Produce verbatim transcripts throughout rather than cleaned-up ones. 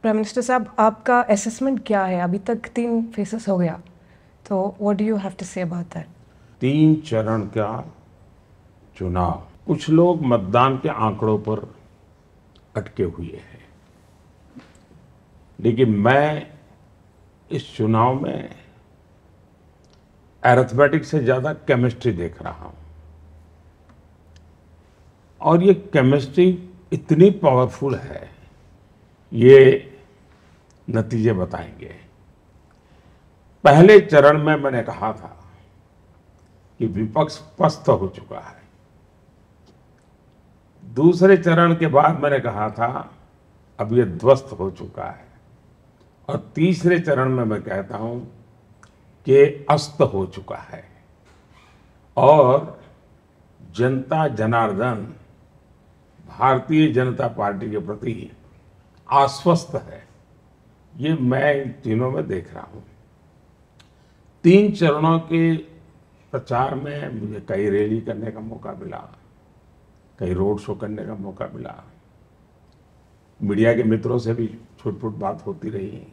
Prime minister साहब, आपका assessment क्या है? अभी तक तीन फेसेस हो गया, तो what do you have to say about that? तीन चरण का चुनाव, कुछ लोग मतदान के आंकड़ों पर अटके हुए हैं, लेकिन मैं इस चुनाव में अरिथमेटिक से ज्यादा केमिस्ट्री देख रहा हूं। और ये केमिस्ट्री इतनी पावरफुल है, ये नतीजे बताएंगे। पहले चरण में मैंने कहा था कि विपक्ष पस्त हो चुका है। दूसरे चरण के बाद मैंने कहा था अब ये ध्वस्त हो चुका है। और तीसरे चरण में मैं कहता हूं कि अस्त हो चुका है और जनता जनार्दन भारतीय जनता पार्टी के प्रति आश्वस्त है। ये मैं इन तीनों में देख रहा हूं। तीन चरणों के प्रचार में मुझे कई रैली करने का मौका मिला, कई रोड शो करने का मौका मिला, मीडिया के मित्रों से भी छुट फुट बात होती रही।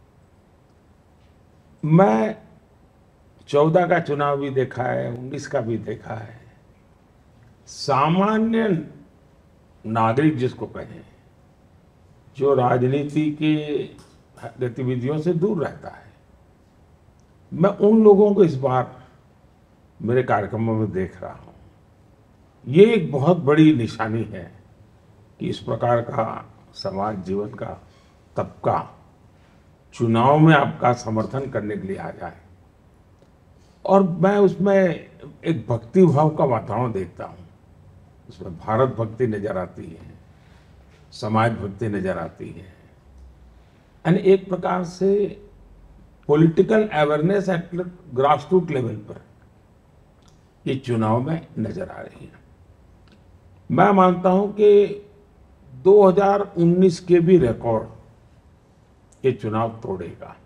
मैं चौदह का चुनाव भी देखा है, उन्नीस का भी देखा है। सामान्य नागरिक जिसको कहें, जो राजनीति की गतिविधियों से दूर रहता है, मैं उन लोगों को इस बार मेरे कार्यक्रमों में देख रहा हूं। ये एक बहुत बड़ी निशानी है कि इस प्रकार का समाज जीवन का तबका चुनाव में आपका समर्थन करने के लिए आ जाए। और मैं उसमें एक भक्ति भाव का वातावरण देखता हूं। उसमें भारत भक्ति नजर आती है, समाज भक्ति नजर आती है, यानी एक प्रकार से political awareness at grassroot level पर ये चुनाव में नजर आ रही है। मैं मानता हूं कि दो हज़ार उन्नीस के भी रिकॉर्ड ये चुनाव तोड़ेगा।